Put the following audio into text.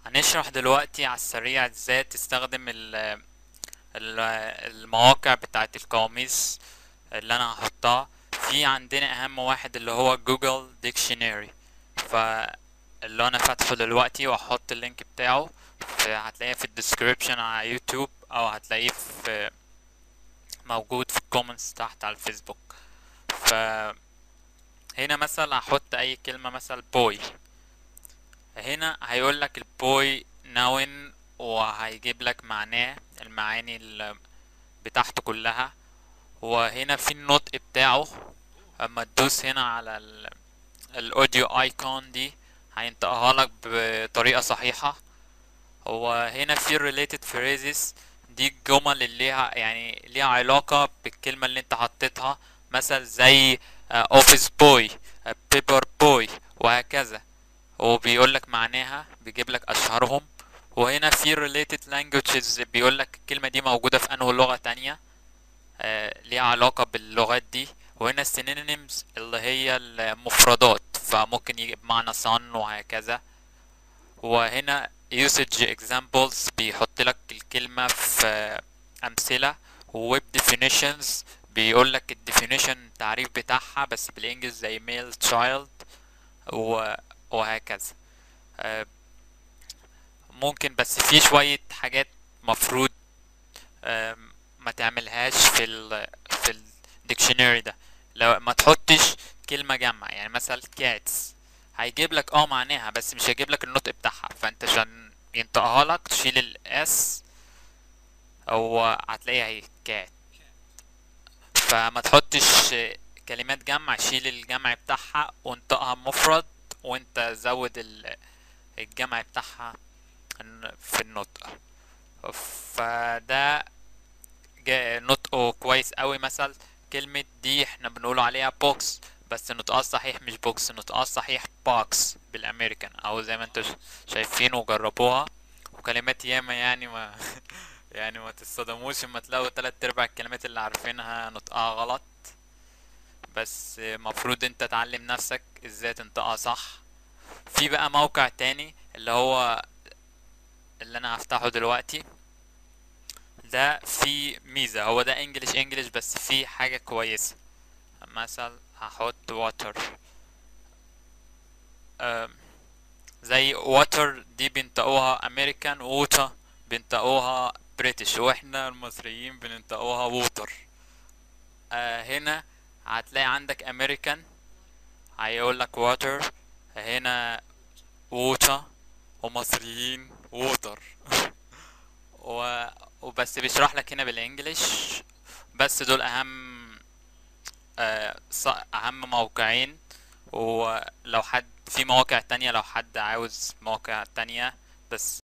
هنشرح دلوقتي على السريع ازاي تستخدم المواقع بتاعت القواميس اللي انا هحطها. في عندنا اهم واحد اللي هو جوجل ديكشنري، فاللي انا فاتحه دلوقتي وهحط اللينك بتاعه هتلاقيه في الديسكريبشن على يوتيوب، او هتلاقيه في موجود في الكومنتس تحت على الفيسبوك. فهنا مثلا هحط اي كلمة، مثلا بوي. هنا هيقول لك البوي ناون، وهيجيب لك معناه، المعاني بتاعته كلها. وهنا في النطق بتاعه، اما تدوس هنا على الاوديو ايكون دي هينطقها لك بطريقة صحيحة. هو هنا في related phrases، دي الجمل اللي ليها يعني ليها علاقة بالكلمة اللي انت حطيتها، مثلا زي office boy، paper boy، وهكذا. وبيقول لك معناها، بيجيب لك اشهرهم. وهنا في related languages، بيقول لك الكلمة دي موجودة في انه لغة تانية ليها علاقة باللغات دي. وهنا synonyms اللي هي المفردات، فممكن يجي بمعنى son وهكذا. وهنا usage examples، بيحط لك الكلمة في أمثلة. و web definitions، بيقول لك الديفينيشن التعريف بتاعها بس بالانجلش، زي male child وهكذا. آه، ممكن بس في شوية حاجات مفروض ما تعملهاش في الديكشنري ده. لو ما تحطش كلمة جمع، يعني مثلا cats هيجيب لك معناها، بس مش هيجيب لك النطق بتاعها، فانت عشان ينطقها لك تشيل الاس، او هتلاقيها هي cat. فما تحطش كلمات جمع، شيل الجمع بتاعها وانطقها مفرد، وانت زود الجمع بتاعها في النطق. فده نطقه كويس قوي. مثلا كلمة دي احنا بنقول عليها بوكس، بس نطقها الصحيح مش بوكس، نطقها الصحيح بوكس بالامريكان، او زي ما انتوا شايفين وجربوها. وكلمات ياما يعني ما يعني ما تتصدموش اما تلاقوا تلات ارباع الكلمات اللي عارفينها نطقها غلط. بس مفروض انت تعلم نفسك ازاي تنطقها صح. في بقى موقع تاني اللي هو اللي انا هفتحه دلوقتي، ده في ميزة، هو ده انجلش بس في حاجة كويسة. مثلا هحط water. أم، زي water دي بينطقوها American، water بينطقوها British، واحنا المصريين بننطقوها water. هنا هتلاقي عندك American هيقول لك water، هنا water، ومصريين water. و... وبس بيشرح لك هنا بالانجلش. بس دول اهم موقعين. ولو حد في مواقع تانية، لو حد عاوز مواقع تانية بس